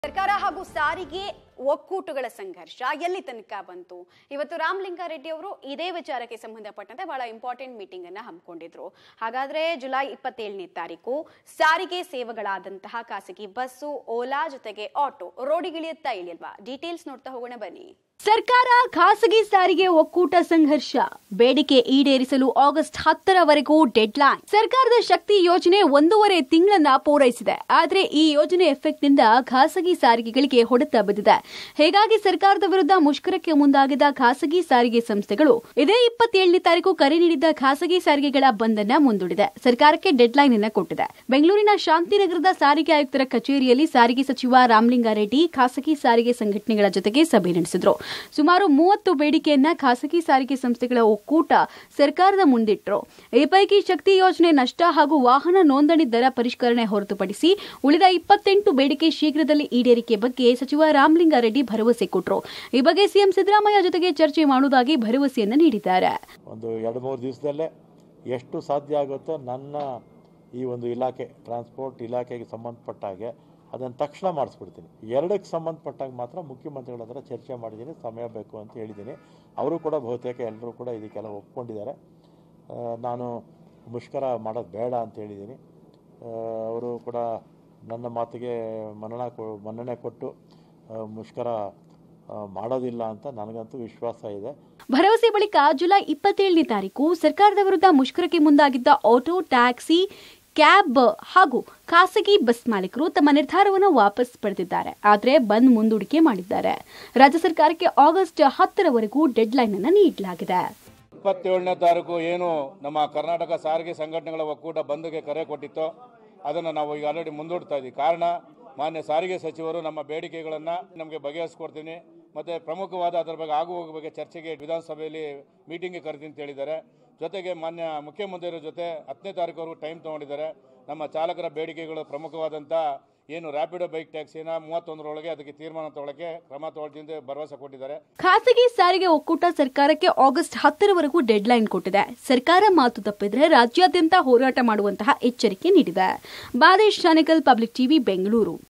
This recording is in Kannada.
ಸರ್ಕಾರ ಹಾಗೂ ಸಾರಿಗೆ ಒಕ್ಕೂಟಗಳ ಸಂಘರ್ಷ ಎಲ್ಲಿ ತನಕ ಬಂತು? ಇವತ್ತು ರಾಮಲಿಂಗಾರೆಡ್ಡಿ ಅವರು ಇದೇ ವಿಚಾರಕ್ಕೆ ಸಂಬಂಧಪಟ್ಟಂತೆ ಬಹಳ ಇಂಪಾರ್ಟೆಂಟ್ ಮೀಟಿಂಗ್ ಅನ್ನ ಹಮ್ಮಿಕೊಂಡಿದ್ರು. ಹಾಗಾದ್ರೆ ಜುಲೈ 27ನೇ ತಾರೀಕು ಸಾರಿಗೆ ಸೇವೆಗಳಾದಂತಹ ಖಾಸಗಿ ಬಸ್ಸು, ಓಲಾ ಜೊತೆಗೆ ಆಟೋ ರೋಡಿಗಿಳಿಯುತ್ತಾ ಇಳಿಯಲ್ವಾ? ಡೀಟೇಲ್ಸ್ ನೋಡ್ತಾ ಹೋಗೋಣ ಬನ್ನಿ. ಸರ್ಕಾರ ಖಾಸಗಿ ಸಾರಿಗೆ ಒಕ್ಕೂಟ ಸಂಘರ್ಷ, ಬೇಡಿಕೆ ಈಡೇರಿಸಲು ಆಗಸ್ಟ್ 10ರವರೆಗೂ ಡೆಡ್ಲೈನ್. ಸರ್ಕಾರದ ಶಕ್ತಿ ಯೋಜನೆ 1.5 ತಿಂಗಳನ್ನ ಪೂರೈಸಿದೆ. ಆದ್ರೆ ಈ ಯೋಜನೆ ಎಫೆಕ್ಟ್ ನಿಂದ ಖಾಸಗಿ ಸಾರಿಗೆಗಳಿಗೆ ಹೊಡೆತ ಬಿದ್ದಿದೆ. ಹೀಗಾಗಿ ಸರ್ಕಾರದ ವಿರುದ್ಧ ಮುಷ್ಕರಕ್ಕೆ ಮುಂದಾಗಿದ್ದ ಖಾಸಗಿ ಸಾರಿಗೆ ಸಂಸ್ಥೆಗಳು ಇದೇ 27ನೇ ತಾರೀಕು ಕರೆ ನೀಡಿದ್ದ ಖಾಸಗಿ ಸಾರಿಗೆಗಳ ಬಂದ್ ಅನ್ನ ಮುಂದೂಡಿದೆ. ಸರ್ಕಾರಕ್ಕೆ ಡೆಡ್ಲೈನ್ ಅನ್ನ ಕೊಟ್ಟಿದೆ. ಬೆಂಗಳೂರಿನ ಶಾಂತಿನಗರದ ಸಾರಿಗೆ ಆಯುಕ್ತರ ಕಚೇರಿಯಲ್ಲಿ ಸಾರಿಗೆ ಸಚಿವ ರಾಮಲಿಂಗಾರೆಡ್ಡಿ ಖಾಸಗಿ ಸಾರಿಗೆ ಸಂಘಟನೆಗಳ ಜೊತೆಗೆ ಸಭೆ ನಡೆಸಿದ್ರು. ಸುಮಾರು 30 ಬೇಡಿಕೆಯನ್ನ ಖಾಸಗಿ ಸಾರಿಗೆ ಸಂಸ್ಥೆಗಳ ಒಕ್ಕೂಟ ಸರ್ಕಾರದ ಮುಂದಿಟ್ಟರು. ಈ ಪೈಕಿ ಶಕ್ತಿ ಯೋಜನೆ ನಷ್ಟ ಹಾಗೂ ವಾಹನ ನೋಂದಣಿ ದರ ಪರಿಷ್ಕರಣೆ ಹೊರತುಪಡಿಸಿ ಉಳಿದ 28 ಬೇಡಿಕೆ ಶೀಘ್ರದಲ್ಲಿ ಈಡೇರಿಕೆ ಬಗ್ಗೆ ಸಚಿವ ರಾಮಲಿಂಗಾರೆಡ್ಡಿ ಭರವಸೆ ಕೊಟ್ಟರು. ಈ ಬಗ್ಗೆ ಸಿಎಂ ಸಿದ್ದರಾಮಯ್ಯ ಜೊತೆಗೆ ಚರ್ಚೆ ಮಾಡುವುದಾಗಿ ಭರವಸೆಯನ್ನು ನೀಡಿದ್ದಾರೆ. ಒಂದು 2-3 ದಿವಸದಲ್ಲೇ ಎಷ್ಟು ಸಾಧ್ಯ ಆಗುತ್ತೋ ನನ್ನ ಈ ಒಂದು ಇಲಾಖೆ ಟ್ರಾನ್ಸ್ಪೋರ್ಟ್ ಇಲಾಖೆಗೆ ಸಂಬಂಧಪಟ್ಟ ಹಾಗೆ ಅದನ್ನು ತಕ್ಷಣ ಮಾಡಿಸ್ಬಿಡ್ತೀನಿ. 2ಕ್ಕೆ ಸಂಬಂಧಪಟ್ಟಾಗ ಮಾತ್ರ ಮುಖ್ಯಮಂತ್ರಿಗಳ ಹತ್ರ ಚರ್ಚೆ ಮಾಡಿದ್ದೀನಿ, ಸಮಯ ಬೇಕು ಅಂತ ಹೇಳಿದ್ದೀನಿ. ಅವರು ಕೂಡ ಬಹುತೇಕ ಎಲ್ಲರೂ ಕೂಡ ಇದಕ್ಕೆಲ್ಲ ಒಪ್ಕೊಂಡಿದ್ದಾರೆ. ನಾನು ಮುಷ್ಕರ ಮಾಡೋದು ಬೇಡ ಅಂತ ಹೇಳಿದ್ದೀನಿ. ಅವರು ಕೂಡ ನನ್ನ ಮಾತಿಗೆ ಮನ್ನಣೆ ಕೊಟ್ಟು ಮುಷ್ಕರ ಮಾಡೋದಿಲ್ಲ ಅಂತ ನನಗಂತೂ ವಿಶ್ವಾಸ ಇದೆ. ಭರವಸೆ ಬಳಿಕ ಜುಲೈ 27ನೇ ತಾರೀಕು ಸರ್ಕಾರದ ವಿರುದ್ಧ ಮುಷ್ಕರಕ್ಕೆ ಮುಂದಾಗಿದ್ದ ಆಟೋ, ಟ್ಯಾಕ್ಸಿ, ಕ್ಯಾಬ್ ಹಾಗೂ ಖಾಸಗಿ ಬಸ್ ಮಾಲೀಕರು ತಮ್ಮ ನಿರ್ಧಾರವನ್ನು ವಾಪಸ್ ಪಡೆದಿದ್ದಾರೆ. ಆದರೆ ಬಂದ್ ಮುಂದೂಡಿಕೆ ಮಾಡಿದ್ದಾರೆ. ರಾಜ್ಯ ಸರ್ಕಾರಕ್ಕೆ ಆಗಸ್ಟ್ 10ರವರೆಗೂ ಡೆಡ್ಲೈನ್ ಅನ್ನು ನೀಡಲಾಗಿದೆ. 27ನೇ ತಾರೀಕು ಏನು ನಮ್ಮ ಕರ್ನಾಟಕ ಸಾರಿಗೆ ಸಂಘಟನೆಗಳ ಒಕ್ಕೂಟ ಬಂದ್ಗೆ ಕರೆ ಕೊಟ್ಟಿತ್ತೋ ಅದನ್ನು ನಾವು ಈಗ ಆಲ್ರೆಡಿ ಮುಂದೂಡ್ತಾ ಇದ್ದೀವಿ. ಕಾರಣ ಮಾನ್ಯ ಸಾರಿಗೆ ಸಚಿವರು ನಮ್ಮ ಬೇಡಿಕೆಗಳನ್ನು ನಮಗೆ ಬಗೆಹರಿಸ್ಕೊಡ್ತೀನಿ, ಮತ್ತು ಪ್ರಮುಖವಾದ ಅದರ ಬಗ್ಗೆ ಹೋಗೋ ಬಗ್ಗೆ ಚರ್ಚೆಗೆ ವಿಧಾನಸಭೆಯಲ್ಲಿ ಮೀಟಿಂಗ್ಗೆ ಕರೆದಿನಿ ಅಂತ ಹೇಳಿದ್ದಾರೆ. ಜೊತೆಗೆ ಮಾನ್ಯ ಮುಖ್ಯಮಂತ್ರಿಯವರ ಜೊತೆ 10ನೇ ತಾರೀಕುವರೆಗೂ ಟೈಮ್ ತೊಗೊಂಡಿದ್ದಾರೆ. ನಮ್ಮ ಚಾಲಕರ ಬೇಡಿಕೆಗಳು ಪ್ರಮುಖವಾದಂಥ ಏನು ರ್ಯಾಪಿಡೋ ಬೈಕ್ ಟ್ಯಾಕ್ಸಿನ 31ರೊಳಗೆ ಅದಕ್ಕೆ ತೀರ್ಮಾನ ತಗೊಳ್ಳಕ್ಕೆ ಕ್ರಮ ತಗೊಳ್ತೀನಿ ಭರವಸೆ ಕೊಟ್ಟಿದ್ದಾರೆ. ಖಾಸಗಿ ಸಾರಿಗೆ ಒಕ್ಕೂಟ ಸರ್ಕಾರಕ್ಕೆ ಆಗಸ್ಟ್ 10ರವರೆಗೂ ಡೆಡ್ಲೈನ್ ಕೊಟ್ಟಿದೆ. ಸರ್ಕಾರ ಮಾತು ತಪ್ಪಿದ್ರೆ ರಾಜ್ಯಾದ್ಯಂತ ಹೋರಾಟ ಮಾಡುವಂತಹ ಎಚ್ಚರಿಕೆ ನೀಡಿದೆ. Badesh Chanekal, public TV, Bengaluru.